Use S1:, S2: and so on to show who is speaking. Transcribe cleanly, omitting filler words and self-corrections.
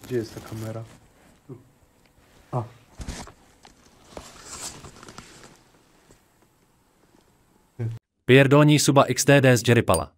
S1: Gdzie jest ta kamera? A.
S2: Pierdolní suba XTD z Jerrypala.